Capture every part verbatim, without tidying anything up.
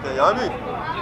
क्या यहाँ भी?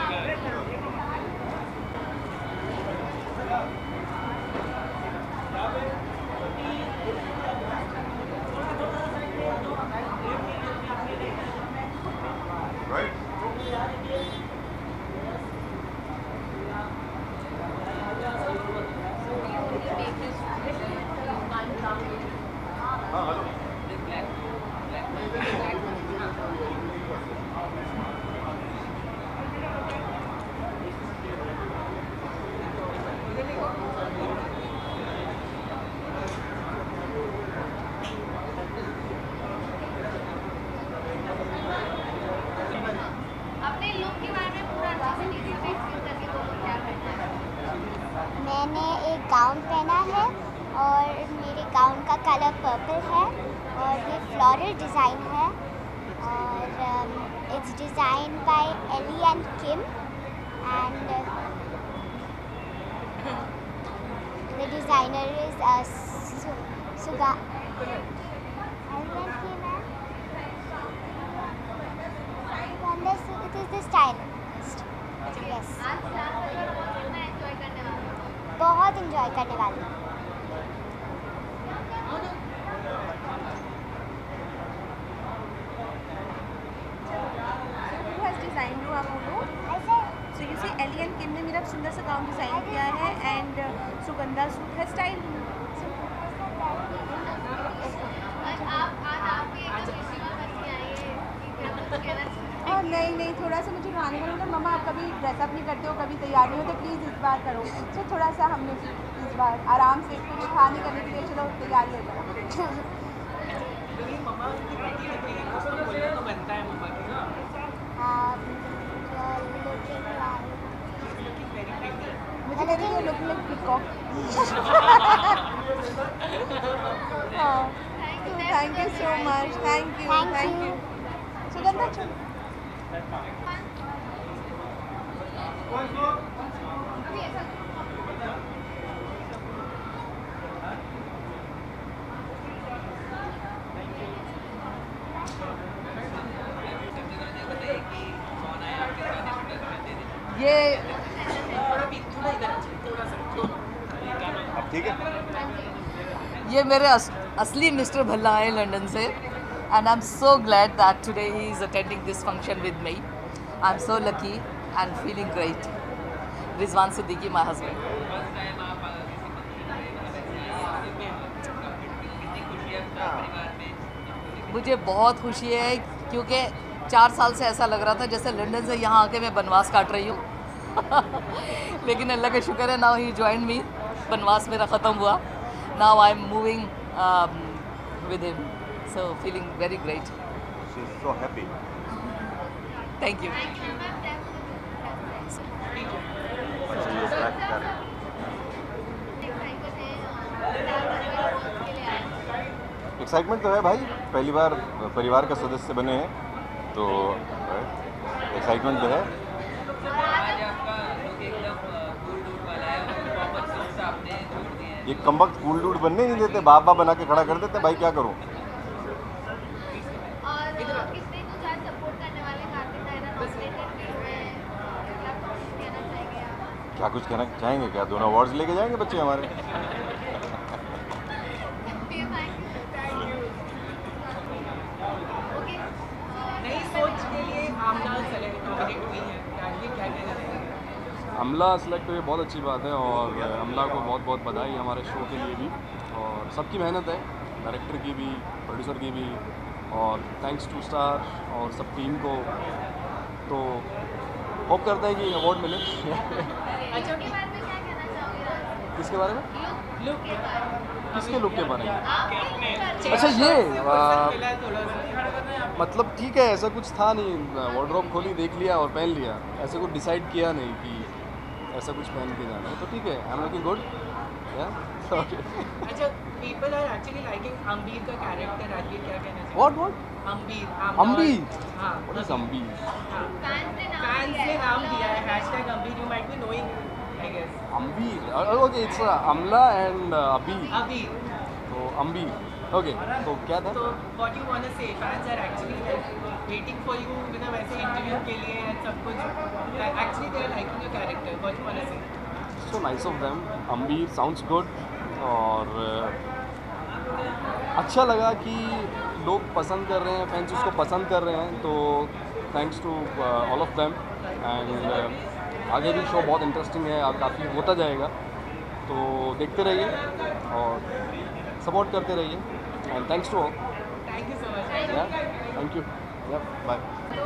मैंने एक गाउन पहना है और मेरे गाउन का कलर पर्पल है और ये फ्लोरल डिज़ाइन है और it's design by Ellie and Kim and the designer is Suga Ellie and Kim and it is the stylist. Yes, बहुत इंजॉय करने वाली हूँ। Who has designed you आप बोलो? So you see Ellie and Kim ने मेरा सुंदर सा गाउन डिजाइन किया है एंड सुगंधा सूट है स्टाइल। और नहीं नहीं थोड़ा सा मुझे खाने का मतलब मम्मा आप कभी ड्रेसअप नहीं करते हो, कभी तैयार नहीं हो, तो प्लीज़ इस बार करो। तो थोड़ा सा हमने इस बार आराम से कुछ खाने करने के लिए चलो तैयारी हो जाए। मुझे लग रही है look like peacock. Thank you so much, thank you thank you. Sugandha चलो। ये अब ठीक है? ये मेरे अस, असली मिस्टर भल्ला है लंदन से and I'm so glad that today he is attending this function with me. I'm so lucky and feeling great. Rizwan Siddiqui, my husband. मुझे बहुत खुशी है क्योंकि चार साल से ऐसा लग रहा था जैसे लंदन से यहाँ आके मैं बनवास काट रही हूँ लेकिन अल्लाह का शुक्र है, नाउ ही जॉइन मी, बनवास मेरा ख़त्म हुआ, now I am moving with him, so feeling very great. She's so happy. Thank you. Excitement तो है भाई, पहली बार परिवार का सदस्य बने हैं तो एक्साइटमेंट तो है। ये कमबख्त कूल डूड बनने नहीं देते, बाप बाप बना के खड़ा कर देते, भाई क्या करूं। क्या कुछ कहना चाहेंगे? क्या दोनों अवार्ड्स लेके जाएंगे बच्चे हमारे? नई सोच के लिए आमला सेलेक्ट हुई है, क्या कहना है? अमला सेलेक्ट हुई बहुत अच्छी बात है और अमला को बहुत बहुत बधाई हमारे शो के लिए भी, और सबकी मेहनत है, डायरेक्टर की भी, प्रोड्यूसर की भी, और थैंक्स टू स्टार और सब टीम को। तो होप करते हैं कि अवार्ड मिले। अच्छा, के बारे में क्या कहना चाहोगे? किसके बारे में? लुक के बारे में। किसके लुक के बारे में? आपके अच्छा ये आ, मतलब ठीक है, ऐसा कुछ था नहीं, वार्डरोब खोली, देख लिया और पहन लिया, ऐसे कुछ डिसाइड किया नहीं कि ऐसा कुछ पहन के जाना है, तो ठीक है, I am looking good. Okay. अच्छा, people are actually liking Ambeer का कैरेक्टर, राजवीर क्या कहना चाहिए? What what? अम्बीर। अम्बीर? हाँ, व्हाट इज अम्बीर? फैंस ने नाम दिया है, hashtag Ambeer, you might be knowing I guess. Ambeer, okay, it's Amla and Abeer, Abeer. तो अम्बीर, ओके तो क्या था? So what you want to say? Fans are actually like waiting for you with a वैसे interview के लिए and सब कुछ. Actually they are liking your character. What you want to say? So nice of them. अम्बीर sounds good और uh, अच्छा लगा कि लोग पसंद कर रहे हैं, फैंस उसको पसंद कर रहे हैं, तो thanks to all of them and आगे भी शो बहुत इंटरेस्टिंग है और काफ़ी होता जाएगा, तो देखते रहिए और सपोर्ट करते रहिए and thanks to all. Thank you so much. Thank you. Bye.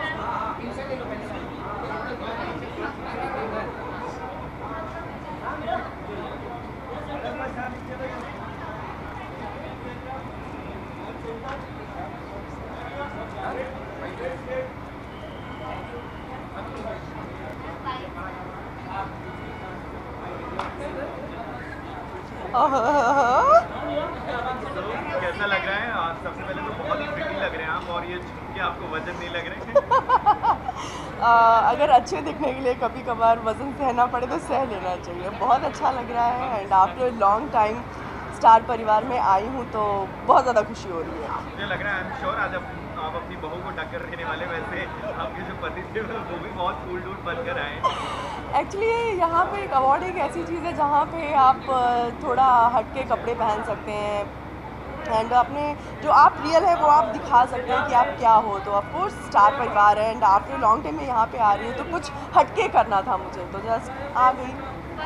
कैसा लग रहा है? आज सबसे पहले तो बहुत ही प्रिटी लग रहे हैं आप, और ये झुमके आपको वजन नहीं लग रहे? आ, अगर अच्छे दिखने के लिए कभी कभार वज़न सहना पड़े तो सह लेना चाहिए. बहुत अच्छा लग रहा है and after long time star परिवार में आई हूँ तो बहुत ज़्यादा खुशी हो रही है. मुझे लग रहा है आई एम श्योर आज आप, आप अपनी बहू को टक्कर देने वाले, वैसे आपके जो पति थे वो भी बहुत कूल डूल बनकर आए. एक्चुअली यहाँ पे एक अवार्ड एक ऐसी चीज़ है जहाँ पे आप थोड़ा हट के कपड़े पहन सकते हैं एंड अपने जो आप रियल है वो आप दिखा सकते हैं कि आप क्या हो. तो ऑफकोर्स स्टार परिवार है एंड आफ्टर लॉन्ग टाइम में यहाँ पे आ रही हूँ तो कुछ हटके करना था मुझे, तो जस्ट आ गई.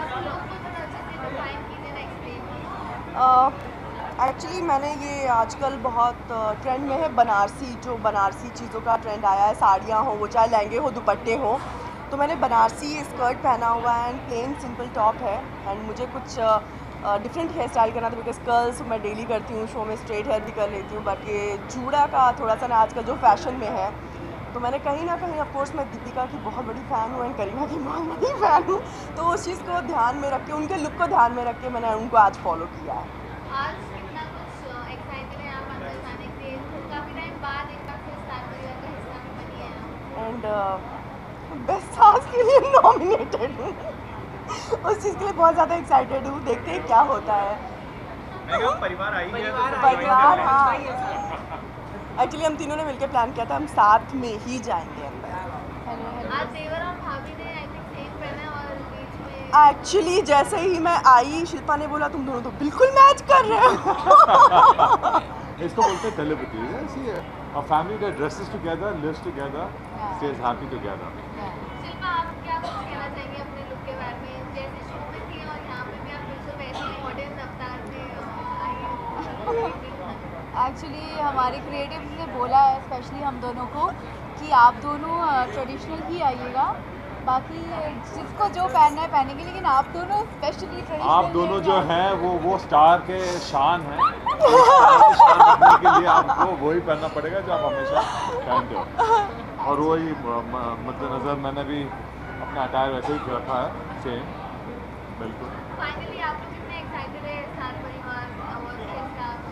एक्चुअली uh, मैंने ये आजकल बहुत ट्रेंड में है बनारसी, जो बनारसी चीज़ों का ट्रेंड आया है, साड़ियाँ हो वो चाहे लहंगे हो दुपट्टे हो, तो मैंने बनारसी स्कर्ट पहना हुआ है एंड प्लेन सिंपल टॉप है एंड मुझे कुछ डिफरेंट हेयर स्टाइल करना था बिकॉज कर्ल्स मैं डेली करती हूँ, शो में स्ट्रेट हेयर भी कर लेती हूँ, बट ये जूड़ा का थोड़ा सा ना आजकल जो फैशन में है, तो मैंने कहीं ना कहीं ऑफकोर्स मैं दीपिका की बहुत बड़ी फ़ैन हूँ एंड करीना की बहुत बड़ी फ़ैन हूँ, तो उस चीज़ को ध्यान में रख के, उनके लुक को ध्यान में रख के मैंने उनको आज फॉलो किया है. आज कितना कुछ एक्साइटेड है आप अंदर जाने के लिए, काफ़ी टाइम बाद एक बार फिर स्टार परिवार का हिस्सा भी बनी है एंड बेस्ट सास के लिए नॉमिनेटेड हूँ. उस चीज़ के लिए बहुत ज़्यादा एक्साइटेड हूँ, देखते हैं क्या होता है. मैं कहा परिवार आई है तो परिवार, हाँ एक्चुअली हम तीनों ने मिलकर प्लान किया था, हम साथ में ही जाएंगे अंदर. आज देवर और भाभी ने आई थिंक सेम पहना और बीच में एक्चुअली जैसे ही मैं आई शिल्पा ने बोला तुम दोनों तो बिल्कुल मैच कर रहे हो. इसको बोलते हैं telepathy. See, a family that dresses together, lives together, stays happy together. Shilpa आप क्या कुछ कहना चाहेंगे अपने लुक के बारे में, जैसे शो में थी और यहाँ पे भी आप बिल्कुल वैसे ही मॉडर्न अवतार में आई हो? एक्चुअली हमारे क्रिएटिव ने बोला है स्पेशली हम दोनों को कि आप दोनों ट्रेडिशनल ही आइएगा, बाकी जिसको जो पहनना है पहनेंगे, लेकिन आप दोनों स्पेशली ट्रेडिशनल. आप दोनों जो हैं वो वो स्टार के शान हैं. शान रखने के लिए आपको वही पहनना पड़ेगा जो आप हमेशा पहनते हो, और वही मद्देनज़र मैंने भी अपना अटायर वैसे ही रखा है सेम. बिल्कुल. फाइनली आप लोग कितने एक्साइटेड है स्टार परिवार अवार्ड के साथ?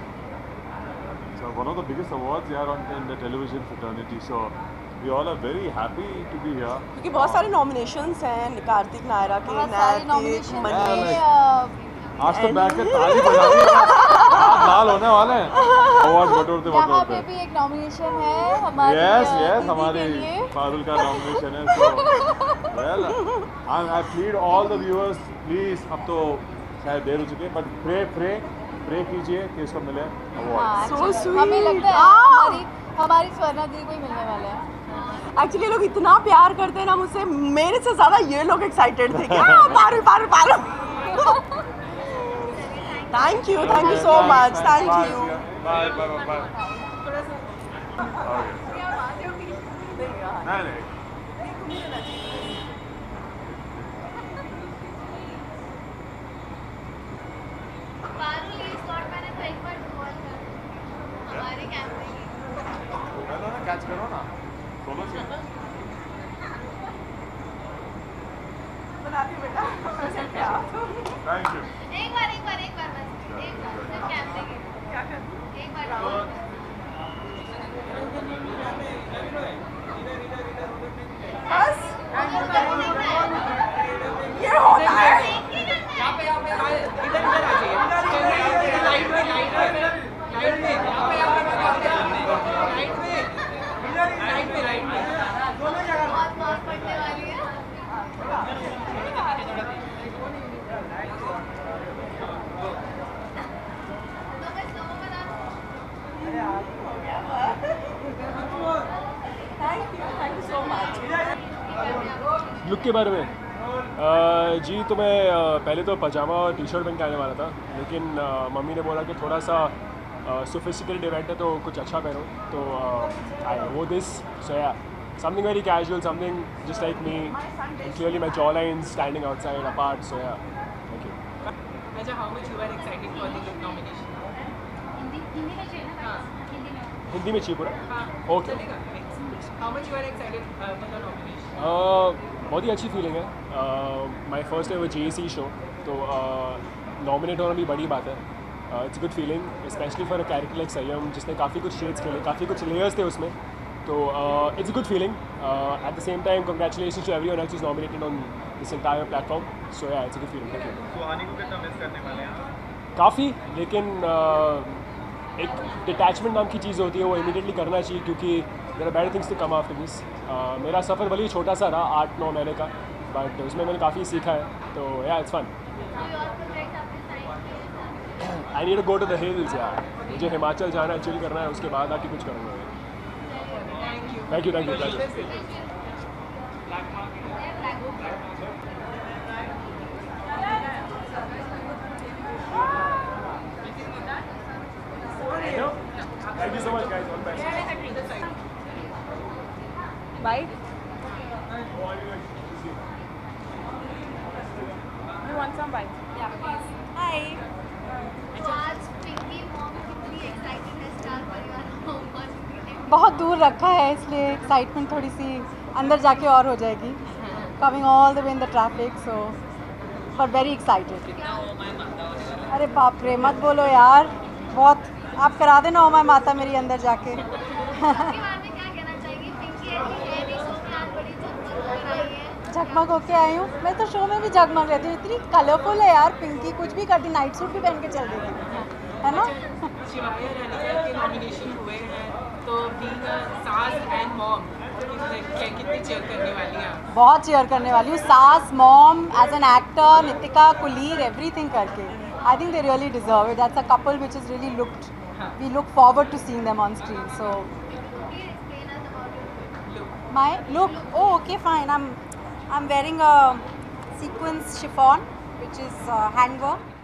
So one of the biggest awards here on in the television fraternity. So we all are very happy to be here. क्योंकि बहुत सारे नॉमिनेशंस हैं, कार्तिक नायरा के, बहुत सारे नैब नॉमिनेशन के, Yeah, मनीष. like- आज तो बैठ के ताली बजानी है. आप लाल होने वाले हैं अवार्ड बटोरते यहाँ पे बटोरते. भी एक नॉमिनेशन है हमारी Yes, अ, yes, दीदी हमारी के लिए. पारुल का नॉमिनेशन है. So well, I I plead all the viewers, please, अब तो शायद देर हो चुकी है, but pray pray प्रे कीजिए कि इसको मिले अवार्ड. हाँ, So actually, sweet. हमें लगता है Ah! हमारी हमारी स्वर्णा दी को ही मिलने वाला है. एक्चुअली लोग इतना प्यार करते हैं ना मुझसे, मेरे से ज़्यादा ये लोग एक्साइटेड थे. क्या Parul Parul Parul. Thank you, thank you so much, thank you. Bye bye bye. नहीं नहीं. पारुल ये स्लॉट मैंने तो एक बार कॉल कर हमारे कैमरे में कैच करो ना दोनों से. बनाती बेटा. Thank you. एक बार एक बार एक बार बस एक बार सिर्फ कैमरे के क्या कर एक बार बस ये होता है. यहाँ पे यहाँ पे इधर इधर आ जाइए. लाइट में लाइट में लाइट में thank you thank you so much. Look के बारे में uh, जी तो मैं uh, पहले तो पजामा और टी शर्ट पहन के आने वाला था, लेकिन uh, मम्मी ने बोला कि थोड़ा सा सोफिस्टिकेटेड इवेंट है तो कुछ अच्छा पहनो, तो आई वो this so yeah something very casual, something just like me, clearly my jaw line standing outside apart, so yeah thank you. अच्छा, how much you are excited for the look nomination? Hindi Hindi में चाहिए ना? हाँ। हिंदी में हिंदी में चाहिए पूरा? हाँ, ओके। चलेगा। How much you are excited uh, for the nomination? uh, बहुत ही अच्छी फीलिंग है, my first ever J C show, तो नॉमिनेट uh, होना भी बड़ी बात है। It's good feeling specially for a character like Sayam जिसने काफ़ी कुछ शेड्स खेले, काफ़ी कुछ लेयर्स थे उसमें, तो it's a good feeling. At the same time congratulations to everyone else is nominated on this entire platform, so yeah it's a good feeling. Thank you. Suhani को कितना मिस करने वाले हैं? काफ़ी, लेकिन uh, एक डिटैचमेंट नाम की चीज़ होती है, वो इमीडिएटली करना चाहिए क्योंकि there are better things to come after this. मेरा सफ़र भले ही छोटा सा रहा, आठ नौ महीने का, बट उसमें मैंने काफ़ी सीखा है, तो yeah it's fun. I need to go to the hills यार, मुझे हिमाचल जाना है, चिल करना है, उसके बाद आके कुछ करूँगा। Thank you thank you thank you. Thank you so much guys, all the best. Bye. You want some bite? Yeah, please. Hi. आज पिंकी मॉम कितनी एक्साइटेड है स्टार परिवार को पहुंचने। बहुत दूर रखा है इसलिए एक्साइटमेंट थोड़ी सी अंदर जाके और हो जाएगी, coming all the way in the traffic, so but very excited. अरे बाप रे मत बोलो यार, बहुत आप करा देना ओ माय माता मेरी अंदर जाके। जगमग होके आई हूँ मैं, तो शो में भी जगमग रहती हूँ, इतनी कलरफुल है यार पिंकी, कुछ भी करती, नाइट सूट भी पहन के चल देती है ना। शिवाया रानीकर के नॉमिनेशन हुए हैं, तो बीइंग अ सास एंड मॉम कितनी चेयर करने वाली हैं? बहुत चेयर करने वाली हूँ, सास mom as an actor, Nitika कुलीर एवरीथिंग करके। I think they really deserve it, that's a couple which is really looked, we look forward to seeing them on screen. So my look, oh okay fine, I'm I'm wearing a sequins chiffon which is uh, hand work.